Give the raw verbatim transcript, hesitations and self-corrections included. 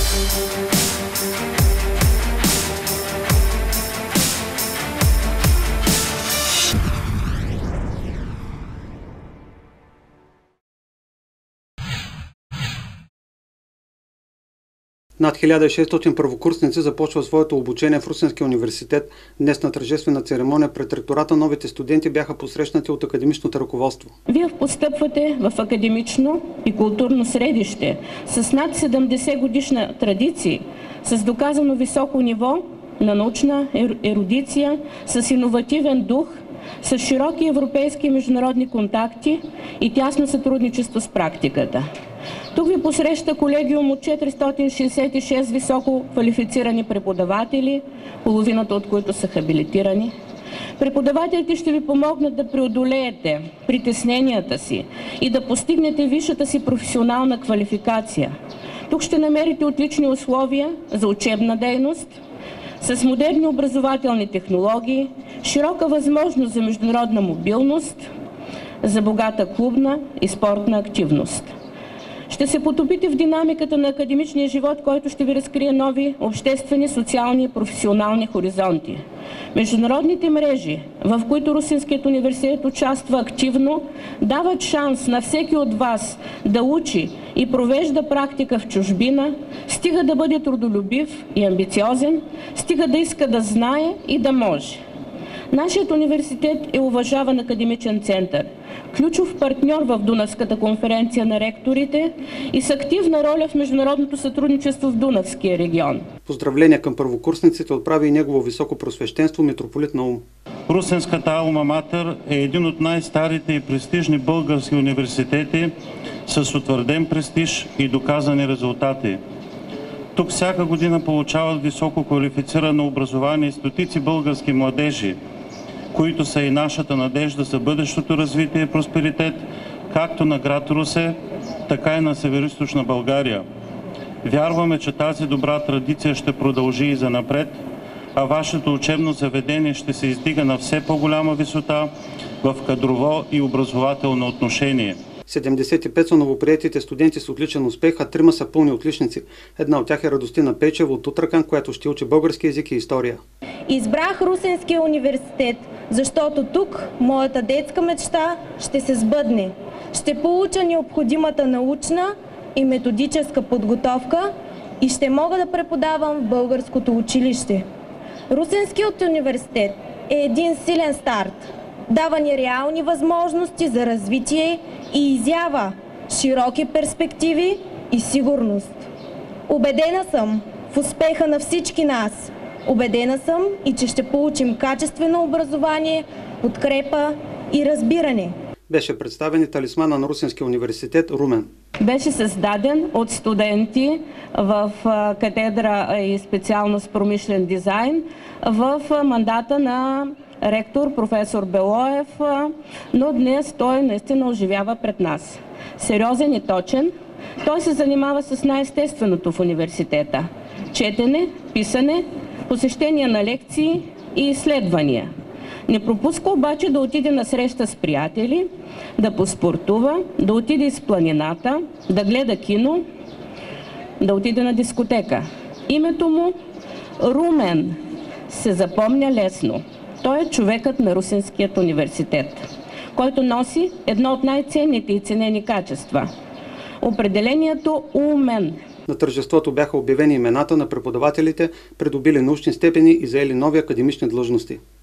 Над хиляда и шестстотин първокурсници започва своето обучение в Русенския университет. Днес на тържествена церемония пред ректората новите студенти бяха посрещнати от академичното ръководство. Вие постъпвате в академично и културно средище с над седемдесет годишна традиция, с доказано високо ниво на научна ерудиция, с иновативен дух, с широки европейски и международни контакти и тясно сътрудничество с практиката. Тук ви посреща колегиум от четиристотин шестдесет и шест високо квалифицирани преподаватели, половината от които са хабилитирани. Преподавателите ще ви помогнат да преодолеете притесненията си и да постигнете висшата си професионална квалификация. Тук ще намерите отлични условия за учебна дейност, с модерни образователни технологии, широка възможност за международна мобилност, за богата клубна и спортна активност. Ще се потопите в динамиката на академичния живот, който ще ви разкрие нови обществени, социални и професионални хоризонти. Международните мрежи, в които Русенският университет участва активно, дават шанс на всеки от вас да учи и провежда практика в чужбина, стига да бъде трудолюбив и амбициозен, стига да иска да знае и да може. Нашият университет е уважаван академичен център, ключов партньор в Дунавската конференция на ректорите и с активна роля в международното сътрудничество в Дунавския регион. Поздравления към първокурсниците отправи и негово високо просвещенство митрополит Наум. Русенската Алма Матер е един от най-старите и престижни български университети с утвърден престиж и доказани резултати. Тук всяка година получават високо квалифицирано образование стотици български младежи, които са и нашата надежда за бъдещото развитие и просперитет, както на град Русе, така и на Североизточна България. Вярваме, че тази добра традиция ще продължи и занапред, а вашето учебно заведение ще се издига на все по-голяма висота в кадрово и образователно отношение. седемдесет и пет са новоприетите студенти с отличен успех, а трима са пълни отличници. Една от тях е Радостина Печева от Тутракан, която ще учи български език и история. Избрах Русенския университет, защото тук моята детска мечта ще се сбъдне. Ще получа необходимата научна и методическа подготовка и ще мога да преподавам в българското училище. Русенският университет е един силен старт. Дава ни реални възможности за развитие и изява широки перспективи и сигурност. Убедена съм в успеха на всички нас. Убедена съм и че ще получим качествено образование, подкрепа и разбиране. Беше представен и талисмана на Русенския университет Румен. Беше създаден от студенти в катедра и специалност промишлен дизайн в мандата на ректор професор Белоев, но днес той наистина оживява пред нас. Сериозен и точен, той се занимава с най-естественото в университета – четене, писане, посещения на лекции и изследвания. Не пропуска обаче да отиде на среща с приятели, да поспортува, да отиде из планината, да гледа кино, да отиде на дискотека. Името му Румен се запомня лесно. Той е човекът на Русенският университет, който носи едно от най-ценните и ценени качества – определението умен. На тържеството бяха обявени имената на преподавателите, придобили научни степени и заели нови академични длъжности.